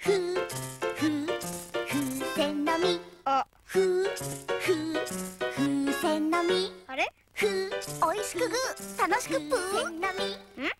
風船の実。あ、風船の実。あれ？おいしく楽しくぷー。風船の実。